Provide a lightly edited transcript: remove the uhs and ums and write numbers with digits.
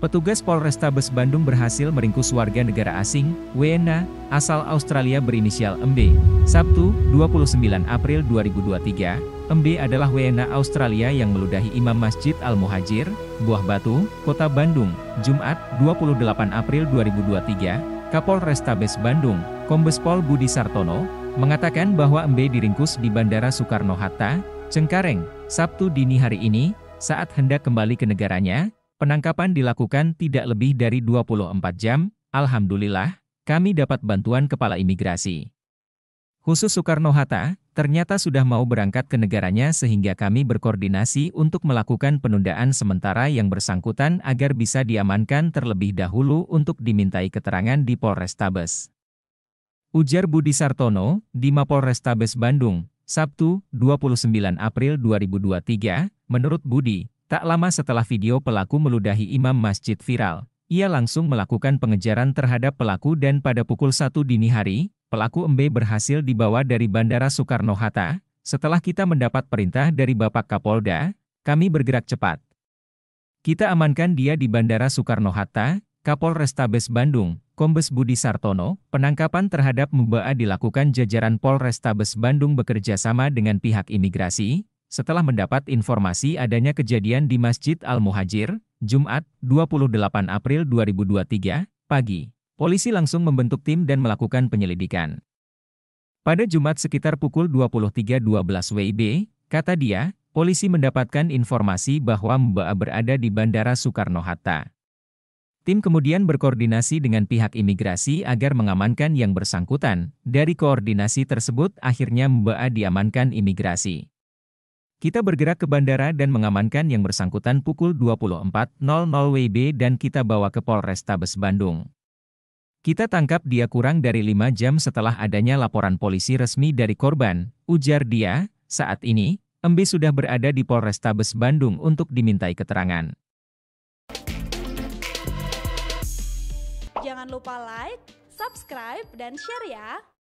Petugas Polrestabes Bandung berhasil meringkus warga negara asing, WNA, asal Australia berinisial MB. Sabtu, 29 April 2023, MB adalah WNA Australia yang meludahi Imam Masjid Al-Muhajir, Buah Batu, Kota Bandung, Jumat, 28 April 2023, Kapolrestabes Bandung, Kombes Pol Budi Sartono, mengatakan bahwa MB diringkus di Bandara Soekarno-Hatta, Cengkareng, Sabtu dini hari ini, saat hendak kembali ke negaranya. Penangkapan dilakukan tidak lebih dari 24 jam, alhamdulillah, kami dapat bantuan Kepala Imigrasi Khusus Soekarno-Hatta, ternyata sudah mau berangkat ke negaranya sehingga kami berkoordinasi untuk melakukan penundaan sementara yang bersangkutan agar bisa diamankan terlebih dahulu untuk dimintai keterangan di Polrestabes. Ujar Budi Sartono, di Mapolrestabes Bandung, Sabtu, 29 April 2023, menurut Budi, tak lama setelah video pelaku meludahi imam masjid viral, ia langsung melakukan pengejaran terhadap pelaku dan pada pukul 1 dini hari, pelaku MB berhasil dibawa dari Bandara Soekarno-Hatta. Setelah kita mendapat perintah dari Bapak Kapolda, kami bergerak cepat. Kita amankan dia di Bandara Soekarno-Hatta, Kapolrestabes Bandung, Kombes Budi Sartono. Penangkapan terhadap MBA dilakukan jajaran Polrestabes Bandung bekerja sama dengan pihak imigrasi. Setelah mendapat informasi adanya kejadian di Masjid Al-Muhajir, Jumat, 28 April 2023, pagi, polisi langsung membentuk tim dan melakukan penyelidikan. Pada Jumat sekitar pukul 23.12 WIB, kata dia, polisi mendapatkan informasi bahwa MBA berada di Bandara Soekarno-Hatta. Tim kemudian berkoordinasi dengan pihak imigrasi agar mengamankan yang bersangkutan. Dari koordinasi tersebut akhirnya MBA diamankan imigrasi. Kita bergerak ke bandara dan mengamankan yang bersangkutan pukul 24.00 WIB dan kita bawa ke Polrestabes Bandung. Kita tangkap dia kurang dari 5 jam setelah adanya laporan polisi resmi dari korban, ujar dia. Saat ini, MB sudah berada di Polrestabes Bandung untuk dimintai keterangan. Jangan lupa like, subscribe, dan share ya!